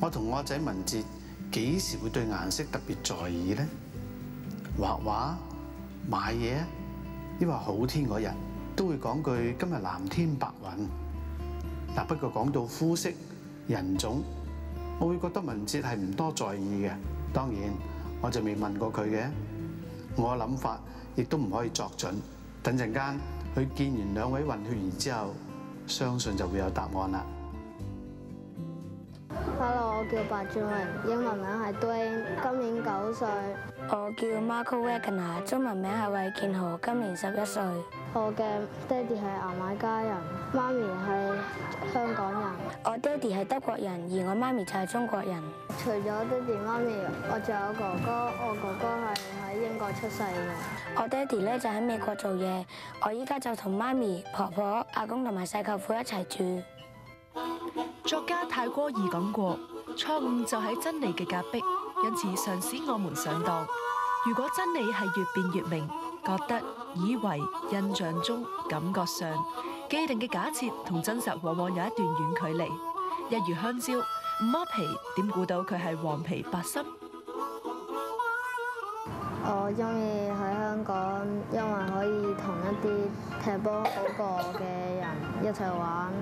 我同我仔文哲幾時會對顏色特別在意呢？畫畫、買嘢，抑或好天嗰日都會講句今日藍天白雲。嗱，不過講到膚色、人種，我會覺得文哲係唔多在意嘅。當然，我就未問過佢嘅。我嘅諗法亦都唔可以作準。等陣間佢見完兩位混血兒之後，相信就會有答案啦。 Hello， 我叫白俊榮，英文名係 Dwayne， 今年9歲。 我叫 Marco Wagner， 中文名係韋建豪，今年11歲。 我嘅爹哋係牙買加人，媽咪係香港人。 我爹哋係德國人，而我媽咪就係中國人。 除咗爹哋媽咪，我仲有哥哥，我哥哥係喺英國出世嘅。 我爹哋咧就喺美國做嘢，我依家就同媽咪、婆婆、阿公同埋細舅父一齊住。 作家泰戈爾講過，錯誤就喺真理嘅隔壁，因此常使我們上當。如果真理係越辯越明，覺得、以為、印象中、感覺上既定嘅假設同真實往往有一段遠距離。一如香蕉唔剝皮，點估到佢係黃皮白心？ 我中意喺香港，因為可以同一啲踢波好過嘅人一齊玩。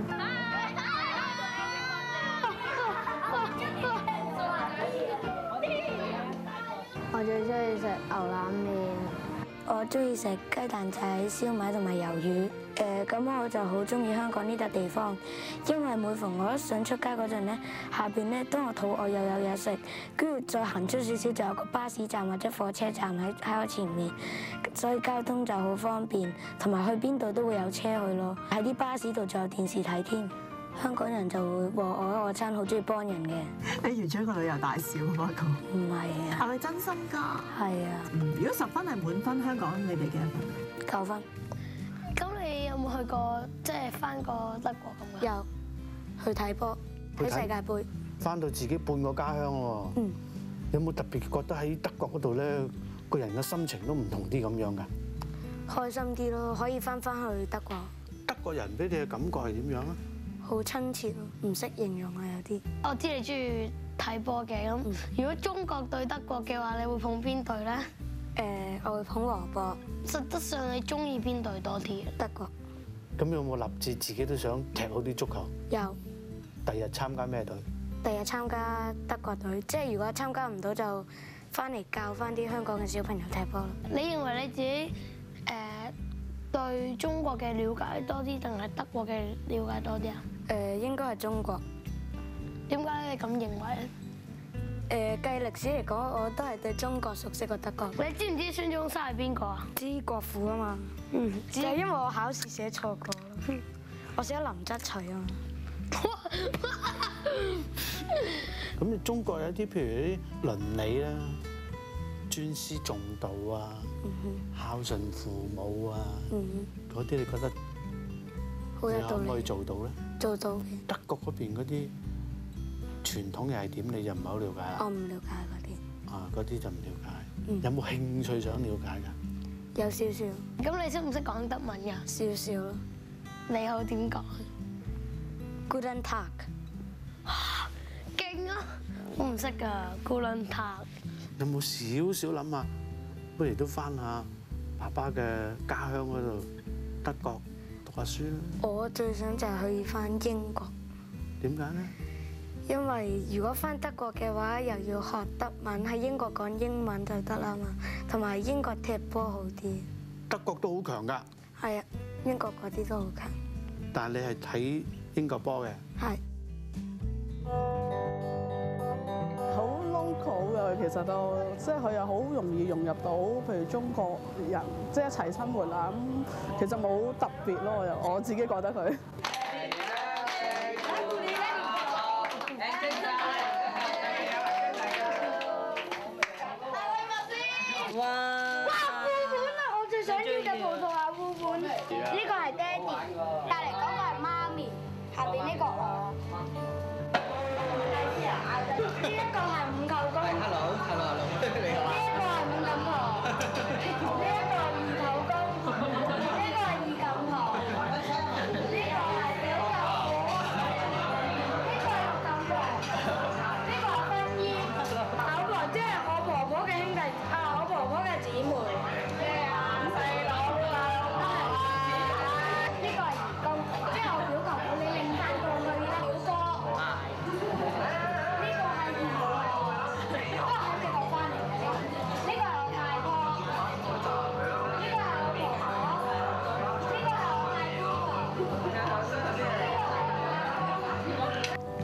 我最中意食牛腩麵。 我中意食雞蛋仔、燒賣同埋魷魚。咁我就好中意香港呢笪地方，因為每逢我一想出街嗰陣咧，下邊咧當我肚餓又有嘢食，跟住再行出少少就有個巴士站或者火車站喺我前面，所以交通就好方便，同埋去邊度都會有車去咯。喺啲巴士度仲有電視睇添。香港人就會話我真好中意幫人嘅。 你完全一個旅遊大使喎，不過唔係啊， 係咪真心㗎？ 係啊。 如果10分係滿分，香港你俾幾多分？ 9分。 咁你有冇去過即係翻過德國咁㗎？ 有去睇波，睇世界盃。 翻到自己半個家鄉喎。 嗯。 有冇特別覺得喺德國嗰度咧，個人嘅心情都唔同啲咁樣㗎？ 開心啲咯，可以翻去德國。 德國人俾你嘅感覺係點樣啊？ 好親切咯，唔識形容啊有啲。 我知你中意睇波嘅，咁如果中國對德國嘅話，你會捧邊隊咧？ 我會捧和波。 實質上你中意邊隊多啲？ 德國。 咁有冇立志自己都想踢好啲足球？ 有。 第日參加咩隊？ 第日參加德國隊，即係如果參加唔到就翻嚟教翻啲香港嘅小朋友踢波咯。 你認為你自己對中國嘅了解多啲，定係德國嘅了解多啲啊？ 應該係中國。 點解你咁認為咧？ 計歷史嚟講，我都係對中國熟悉過德國。 你知唔知孫中山係邊個啊？ 知國父啊嘛。就係因為我考試寫錯過咯。我寫林則徐啊嘛。 咁你中國有啲譬如啲倫理啦，尊師重道啊，孝順父母啊，嗰啲你覺得好有道理。 你可唔可以做到咧？ 做到嘅。 德國嗰邊嗰啲傳統又係點？你就唔係好了解啦。 我唔了解嗰啲。 啊，嗰啲就唔了解。有冇興趣想了解㗎？ 有少少。 咁你識唔識講德文㗎？ 少少咯。 你好點講 ？Guten Tag。 勁啊！我唔識㗎 Guten Tag。 有冇少少諗下？不如都翻下爸爸嘅家鄉嗰度，德國讀下書啦。 我最想就係去翻英國。 點解咧？ 因為如果翻德國嘅話，又要學德文，喺英國講英文就得啦嘛，同埋英國踢波好啲。 德國都好強㗎。 係啊，英國嗰啲都好強。 但係你係睇英國波嘅。 係。 好 local 嘅，其實都即係佢又好容易融入到，譬如中國人即係一齊生活啦。咁其實冇特別咯，我自己覺得佢。 哇！烏盤啊！我最想要嘅葡萄牙烏盤，呢個係爹哋，隔離嗰個係媽咪，下邊呢個我。呢一個係五舅公。Hello，你好。呢一個係五錦婆，呢一個係二舅公，呢個係二錦婆，呢個係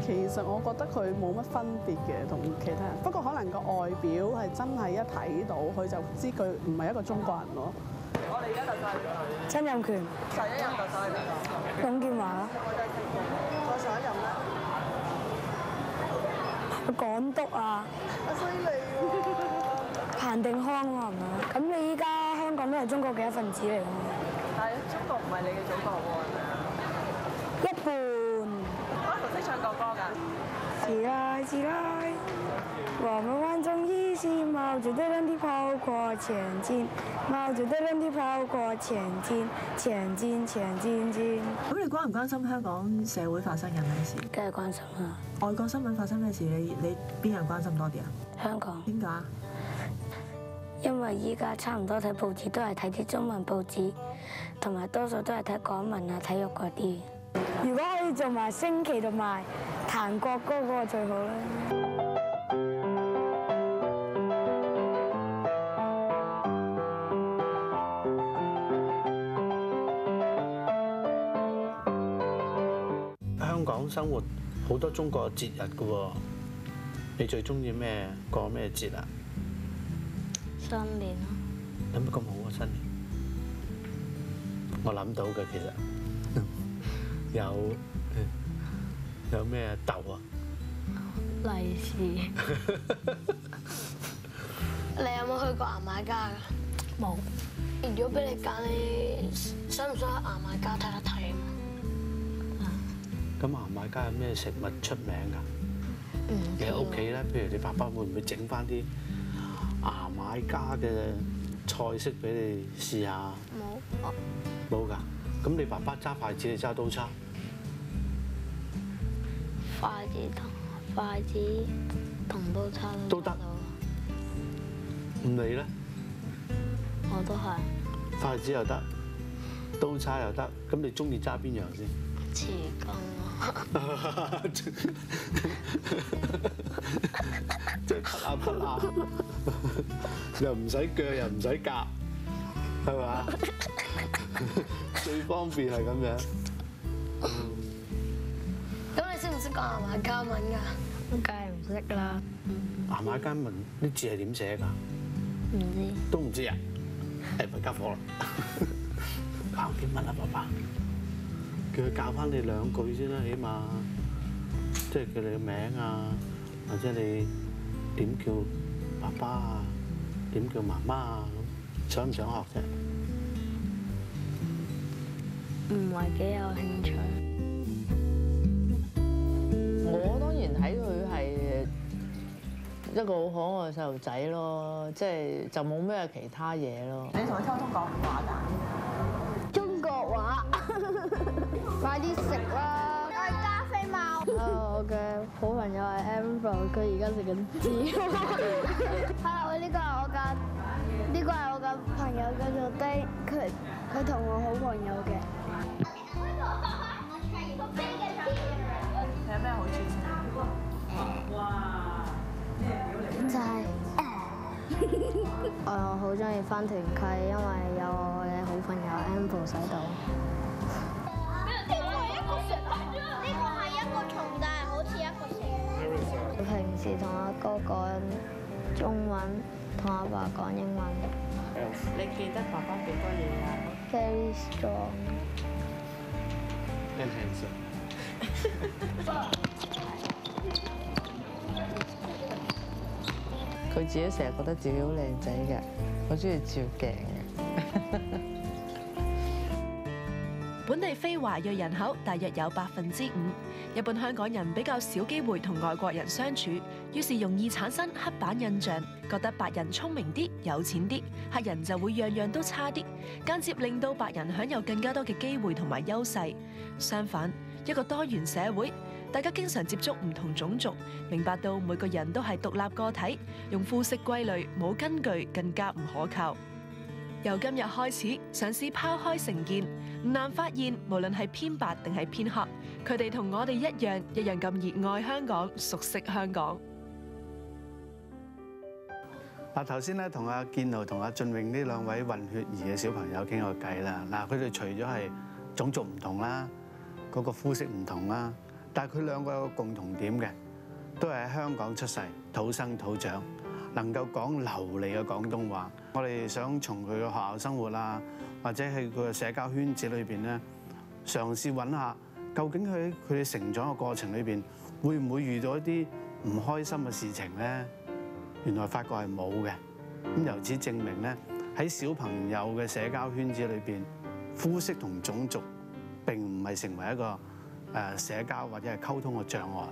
其實我覺得佢冇乜分別嘅同其他人，不過可能個外表係真係一睇到佢就知佢唔係一個中國人咯。 我哋而家就再曾蔭權、 11任就再去邊度？ 董建華、 再上一任咧， 港督啊、 犀利喎！ 彭定康喎，係咪？咁你依家香港都係中國嘅一份子嚟㗎嘛？ 但係中國唔係你嘅祖國喎，係咪啊？ 一半。 我頭先唱過歌㗎。 起來，起來，我們萬眾一起冒着熱浪的跑過前進，冒着熱浪的跑過前進，前進，前進進。 咁你關唔關心香港社會發生緊咩事？ 梗係關心啦， 外國新聞發生咩事？你邊樣關心多啲啊？ 香港。 點解？ 因為依家差唔多睇報紙都係睇啲中文報紙，同埋多數都係睇港聞啊、體育嗰啲。如果可以做埋升旗同埋彈國歌嗰個最好啦。 香港生活好多中國節日㗎喎，你最中意咩過咩節啊？ 新年咯， 有乜咁好啊？新年我諗到嘅其實有咩豆啊？ 利是。 你有冇去過牙買加㗎？ 冇。 如果俾你揀，你想唔想去牙買加睇一睇啊？ 咁牙買加有咩食物出名㗎？你喺屋企咧，譬如你爸爸會唔會整翻啲牙買加嘅菜式俾你試下？冇㗎。咁你爸爸揸筷子，你揸刀叉？ 筷子同刀叉都得。唔理咧？ 我都係。 筷子又得，刀叉又得。咁你中意揸邊樣先？ 匙羹啊！ 即係啪下啪下，又唔使鋸又唔使夾，係嘛？最方便係咁樣。 咁你識唔識講牙買加文㗎？ 梗係唔識啦， 牙買加文啲字係點寫㗎？ 唔知。 都唔知啊？誒咪家伙啦！教英文啊，爸爸，叫佢教翻你2句先啦，起碼即係叫你個名啊，或者你點叫爸爸啊，點叫媽媽啊咁，想唔想學啫？ 唔係幾有興趣。 我當然睇佢係一個好可愛嘅細路仔咯，即係就冇咩其他嘢咯。 你同佢溝通講唔話㗎？ 中國話，快啲食啦！ 我係加菲貓。 我嘅好朋友係 Amber， 佢而家食緊紙。 Hello，呢個係我嘅朋友叫做 Day，佢同我好朋友嘅。 有咩好處先？ 就係我好中意返團契，因為有我嘅好朋友 Amber 喺度。 呢個係一個蛇，呢個係一個蟲，但係好似一個蛇。 平時同阿哥講中文，同阿爸講英文。 你記得爸爸幾多嘢啊 Very strong。 And handsome。 佢自己成日覺得自己好靚仔嘅，好中意照鏡嘅。 本地非華裔人口大約有5%，一般香港人比較少機會同外國人相處，於是容易產生刻板印象，覺得白人聰明啲、有錢啲，黑人就會樣樣都差啲，間接令到白人享有更加多嘅機會同埋優勢。相反，一個多元社會，大家經常接觸唔同種族，明白到每個人都係獨立個體，用膚色歸類冇根據，更加唔可靠。由今日開始，嘗試拋開成見，唔難發現，無論係偏白定係偏黑，佢哋同我哋一樣咁熱愛香港，熟悉香港。 嗱，頭先咧同阿建豪同阿俊穎呢2位混血兒嘅小朋友傾過偈啦。嗱，佢哋除咗係種族唔同啦，嗰個膚色唔同啦， 但係佢兩個有個共同點嘅，都係喺香港出世、土生土長，能夠講流利嘅廣東話。我哋想從佢嘅學校生活啊，或者係佢嘅社交圈子裏邊咧，嘗試揾下究竟喺佢哋成長嘅過程裏邊，會唔會遇到一啲唔開心嘅事情咧？原來發覺係冇嘅。咁由此證明咧，喺小朋友嘅社交圈子裏邊，膚色同種族並唔係成為一個社交或者係溝通嘅障礙。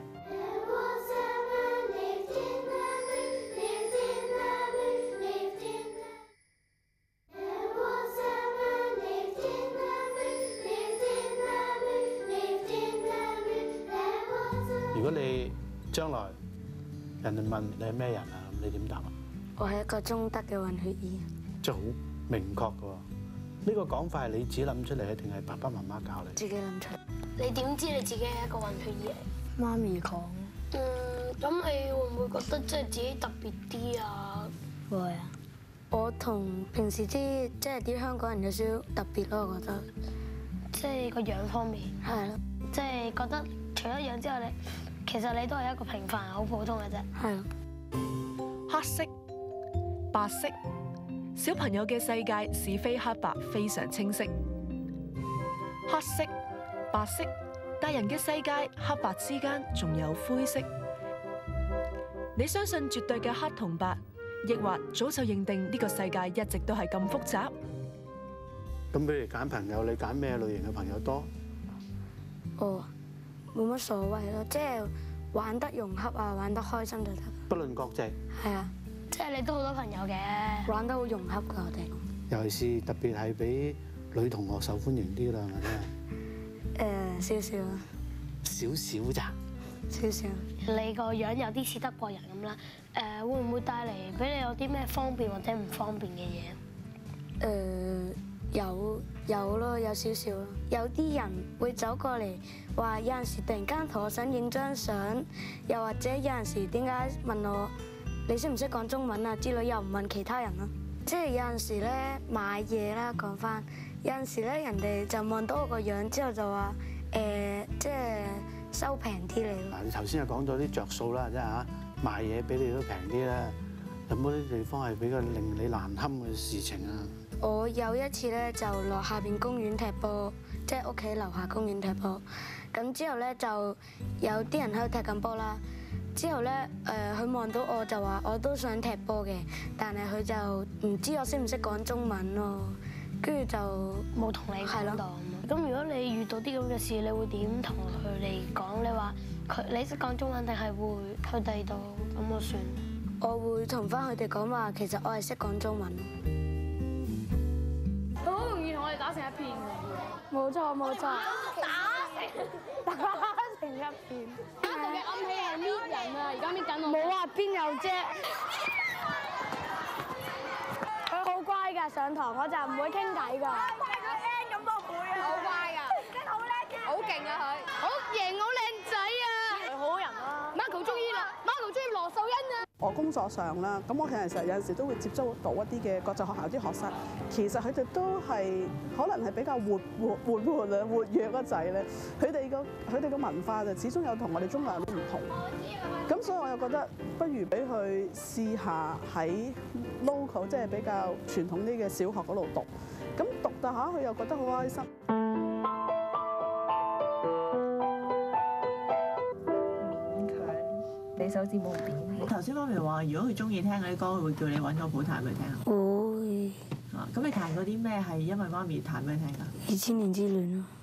如果你將來人哋問你係咩人啊，咁你點答啊？ 我係一個中德嘅混血兒。 即係好明確嘅喎。呢個講法係你自己諗出嚟嘅，定係爸爸媽媽教你？ 自己諗出嚟。 你點知你自己係一個混血兒嚟？ 媽咪講。 咁你會唔會覺得即係自己特別啲啊？ 會啊。我同平時啲即係啲香港人有少少特別咯，我覺得。 即係個樣方面。 係咯。 即係覺得除咗樣之外，其實你都係一個平凡人，好普通嘅啫。 係咯。 黑色、白色，小朋友嘅世界是非黑白非常清晰。黑色、白色，大人嘅世界黑白之間仲有灰色。你相信絕對嘅黑同白，抑或早就認定呢個世界一直都係咁複雜？ 咁譬如揀朋友，你揀咩類型嘅朋友多？ 哦，冇乜所謂咯，即係玩得融洽啊，玩得開心就得。 不論國籍。 係啊， 即係你都好多朋友嘅， 玩得好融洽㗎，我哋。 尤其是特別係比女同學受歡迎啲啦，係咪咧？ 少少啦。 少少咋？ 少少。 你個樣有啲似德國人咁啦，會唔會帶嚟俾你有啲咩方便或者唔方便嘅嘢？ 有咯，有少少咯。有啲人會走過嚟話，有陣時突然間同我想影張相，又或者有陣時點解問我你識唔識講中文啊之類，又唔問其他人咯。即係有陣時咧買嘢啦，講翻有陣時咧人哋就望到我個樣之後就話即係收平啲嚟咯。 嗱，你頭先又講咗啲着數啦，即係嚇賣嘢俾你都平啲啦。有冇啲地方係比較令你難堪嘅事情啊？ 我有一次咧就落下邊公園踢波，即係屋企樓下公園踢波。咁之後咧就有啲人喺度踢緊波啦。之後咧佢望到我就話我都想踢波嘅，但係佢就唔知我識唔識講中文咯。跟住就冇同你講到。咁如果你遇到啲咁嘅事，你會點同佢哋講？你話你識講中文定係會去第二度咁我算？ 我會同翻佢哋講話，其實我係識講中文。 好容易同我哋打成一片㗎。 冇錯冇錯。 打成一片。啱啱嘅暗器係搣人啊，而家搣緊我。 冇啊，邊有啫？佢好乖㗎，上堂我就唔會傾偈㗎。 快咗 N 咁多倍啊！好乖㗎，真係好叻嘅。好勁啊佢！好型，好靚仔啊！係好人啦。Marco 中意啦，Marco 中意羅秀欣啊！ 我工作上啦，咁我其實有陣時都會接觸到一啲嘅國際學校啲學生，其實佢哋都係可能係比較活躍個仔咧。佢哋個文化就始終有同我哋中國人都唔同。咁所以我又覺得不如俾佢試下喺 local 即係比較傳統啲嘅小學嗰度讀。咁讀下佢又覺得好開心。 你手指冇變。你頭先媽咪話，如果佢中意聽嗰啲歌，佢會叫你揾個譜彈俾佢聽。 會。 啊，咁你彈嗰啲咩係因為媽咪彈俾你聽㗎 ？2000年之戀咯。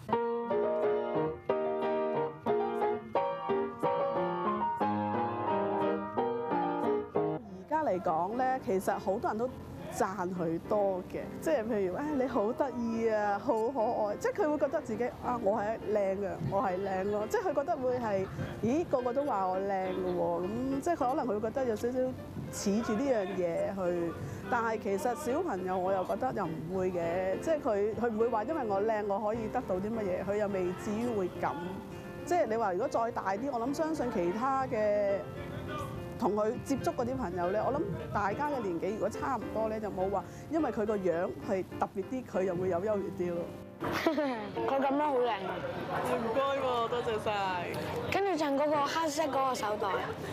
而家嚟講咧，其實好多人都讚佢多嘅，即係譬如你好得意啊，好可愛，即係佢會覺得自己我係靚嘅，我係靚咯，即係佢覺得會係，咦個個都話我靚嘅喎，咁即係佢可能佢會覺得有少少恃住呢樣嘢去，但係其實小朋友我又覺得又唔會嘅，即係佢唔會話因為我靚我可以得到啲乜嘢，佢又未至於會咁，即係你話如果再大啲，我諗相信其他嘅。同佢接觸嗰啲朋友咧，我諗大家嘅年紀如果差唔多咧，就冇話因為佢個樣係特別啲，佢又會有優越啲咯。 佢咁樣好靚啊！ 唔該喎，多謝晒。 跟住襯嗰個黑色嗰個手袋，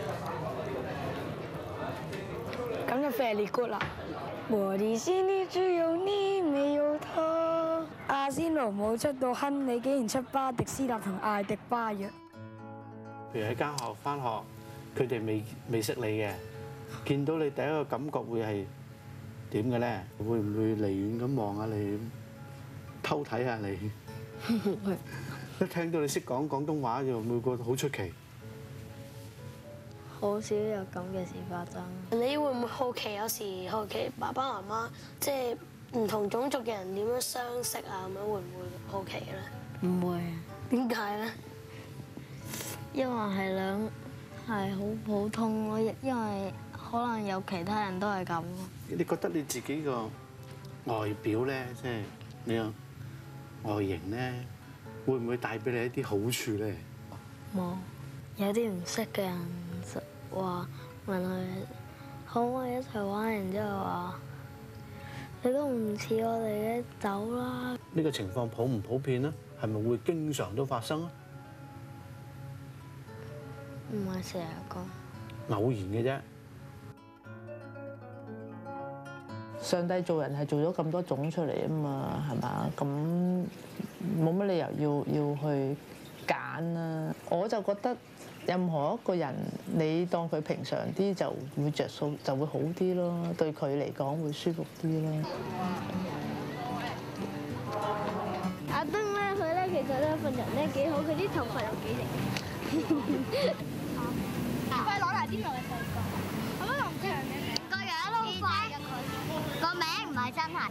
咁就 very good 啦。我的心裡只有你，沒有他。阿仙奴冇出到亨利，竟然出巴迪斯納同艾迪巴約。 譬如喺間學校翻學，佢哋未識你嘅，見到你第一個感覺會係點嘅咧？會唔會離遠咁望下你，偷睇下你？一聽到你識講廣東話，就會覺得好出奇。 好少有咁嘅事發生。 你會唔會好奇？有時好奇爸爸媽媽即係唔同種族嘅人點樣相識啊？咁樣會唔會好奇咧？ 唔會， 點解咧？ 因為係好普通咯，因為可能有其他人都係咁咯。 你覺得你自己個外表咧，即係你個外形咧，會唔會帶俾你一啲好處咧？ 冇，有啲唔識嘅人話問佢可唔可以一齊玩，然之後話你都唔似我哋嘅，走啦。 呢個情況普唔普遍咧？係咪會經常都發生啊？ 唔係成日講， 偶然嘅啫。 上帝做人係做咗咁多種出嚟啊嘛，係嘛？咁冇乜理由要去揀啦。我就覺得任何一個人，你當佢平常啲就會着數，就會好啲咯，對佢嚟講會舒服啲咯。 阿登咧，佢咧其實咧份人咧幾好，佢啲頭髮又幾型。佢攞嚟邊度嘅細個？我都唔知個樣都好快嘅佢，個名唔係真係。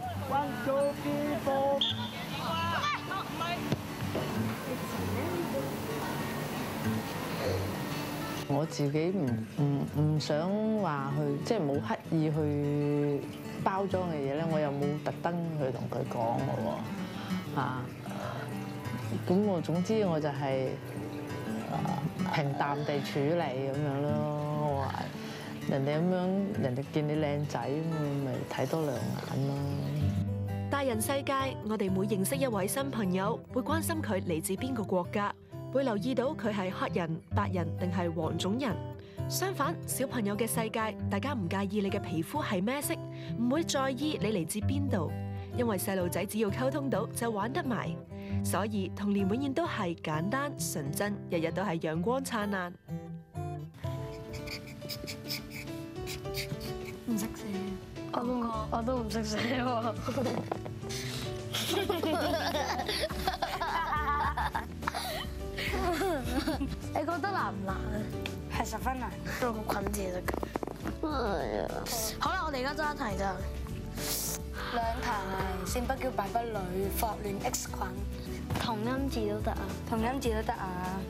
我自己唔想話去，即係冇刻意去包裝嘅嘢咧，我又冇特登去同佢講嘅喎，嚇。咁我總之我就係平淡地處理咁樣咯。我話人哋咁樣，人哋見你靚仔咪睇多兩眼咯。 大人世界，我哋每認識一位新朋友，會關心佢嚟自邊個國家，會留意到佢係黑人、白人定係黃種人。相反，小朋友嘅世界，大家唔介意你嘅皮膚係咩色，唔會在意你嚟自邊度，因為細路仔只要溝通到就玩得埋。所以童年永遠都係簡單純真，日日都係陽光燦爛。 唔識寫，我都唔識寫喎。你覺得難唔難啊？係十分難，都好困字得㗎。好啦，我哋而家爭一題咋。兩題，勝不驕，敗不餒，霍亂 X 菌， 同音字都得啊， 同音字都得啊。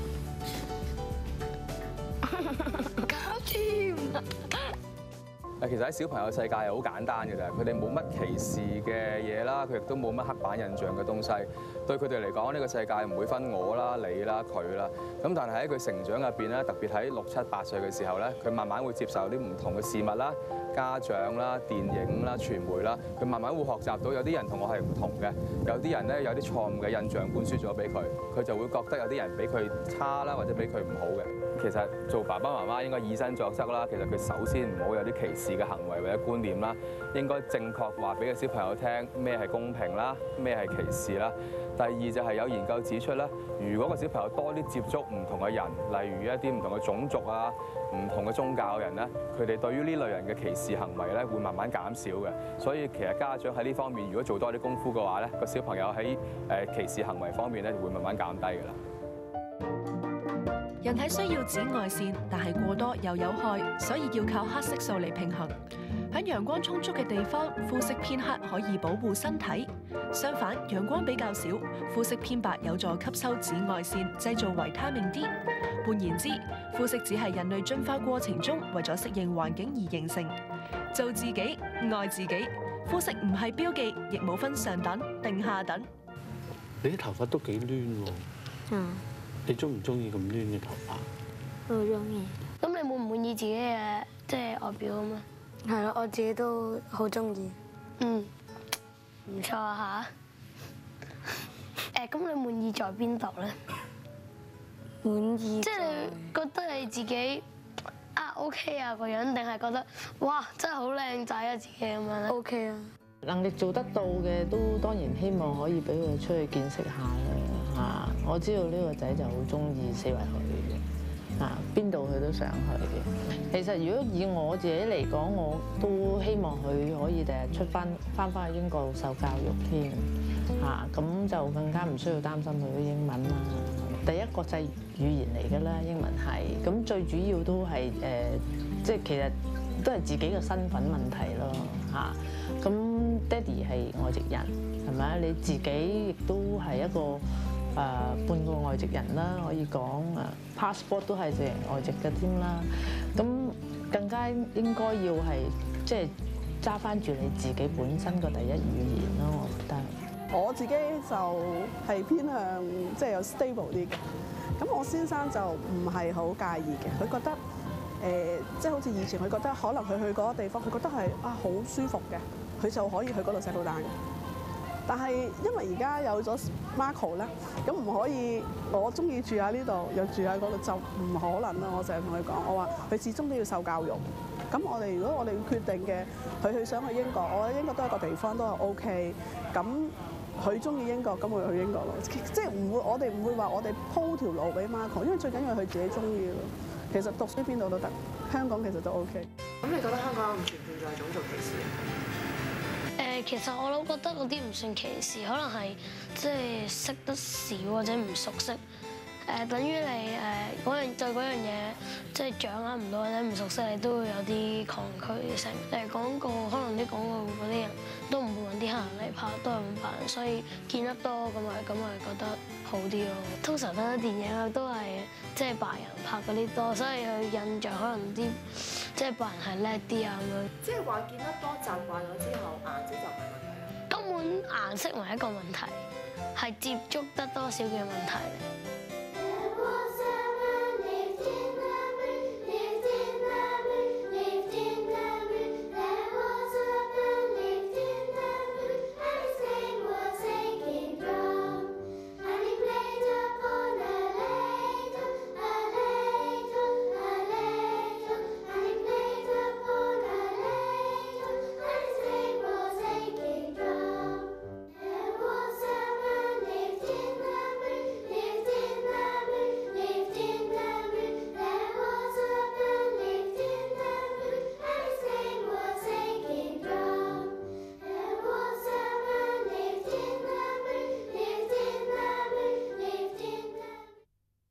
搞掂。 其實喺小朋友世界係好簡單嘅啫，佢哋冇乜歧視嘅嘢啦，佢亦都冇乜刻板印象嘅東西。對佢哋嚟講，呢個世界唔會分我啦、你啦、佢啦。咁但係喺佢成長入邊咧，特別喺6、7、8歲嘅時候咧，佢慢慢會接受啲唔同嘅事物啦、家長啦、電影啦、傳媒啦，佢慢慢會學習到有啲人同我係唔同嘅，有啲人咧有啲錯誤嘅印象灌輸咗俾佢，佢就會覺得有啲人比佢差啦，或者比佢唔好嘅。其實做爸爸媽媽應該以身作則啦。其實佢首先唔好有啲歧視嘅行為或者觀念啦，應該正確話俾個小朋友聽咩係公平啦，咩係歧視啦。第二就係有研究指出咧，如果個小朋友多啲接觸唔同嘅人，例如一啲唔同嘅種族啊、唔同嘅宗教嘅人咧，佢哋對於呢類人嘅歧視行為咧會慢慢減少嘅。所以其實家長喺呢方面如果做多啲功夫嘅話咧，個小朋友喺歧視行為方面咧會慢慢減低㗎啦。 人體需要紫外線，但係過多又有害，所以要靠黑色素嚟平衡。喺陽光充足嘅地方，膚色偏黑可以保護身體；相反，陽光比較少，膚色偏白有助吸收紫外線，製造維他命 D。換言之，膚色只係人類進化過程中為咗適應環境而形成。做自己，愛自己，膚色唔係標記，亦冇分上等定下等。 你啲頭髮都幾攣喎。你中唔中意咁攣嘅頭髮？ 我中意。 咁你滿唔滿意自己嘅即係外表咁啊？ 係咯，我自己都好中意。 唔錯啊嚇！ 咁你滿意在邊度咧？ 滿意即係你覺得你自己OK 啊個樣，定係覺得哇真係好靚仔啊自己咁樣咧 OK 啊。 能力做得到嘅都當然希望可以俾佢出去見識下啦嚇。我知道呢個仔就好中意四圍去嘅嚇，邊度佢都想去嘅。其實如果以我自己嚟講，我都希望佢可以第日出翻去英國受教育添嚇，咁就更加唔需要擔心佢啲英文啦。第一國際語言嚟㗎啦，英文係咁最主要都係即係其實都係自己嘅身份問題咯嚇。咁爹哋係外籍人係咪啊？你自己亦都係一個半個外籍人啦，可以講passport 都係外籍嘅添啦。咁更加應該要係即係揸翻住你自己本身個第一語言咯，我覺得。 我自己就係偏向即係有 stable 啲嘅，咁我先生就唔係好介意嘅，佢覺得即係好似以前佢覺得可能佢去嗰個地方，佢覺得係好舒服嘅，佢就可以去嗰度settle down嘅。但係因為而家有咗 Marco 咧，咁唔可以我中意住喺呢度又住喺嗰度就唔可能啦。我成日同佢講，我話佢始終都要受教育。咁如果我哋決定嘅，佢想去英國，我覺得英國都係一個地方都係 OK。咁佢中意英國，咁我去英國咯。即係我哋唔會話我哋鋪條路俾 Marco，因為最緊要係佢自己中意咯。其實讀書邊度都得，香港其實都 OK。 咁你覺得香港唔存在種族歧視？ 其實我都覺得嗰啲唔算歧視，可能係即係識得少或者唔熟悉。等於你對嗰樣嘢即係掌握唔到或者唔熟悉，你都會有啲抗拒性。廣告可能啲廣告嗰啲人都唔會揾啲黑人嚟拍，都係揾白人，所以見得多咁咪覺得好啲咯。通常睇電影都係即係白人拍嗰啲多，所以佢印象可能啲即係白人係叻啲啊咁樣。 即係話見得多習慣咗之後，顏色就唔係問題啦。 根本顏色唔係一個問題，係接觸得多少嘅問題。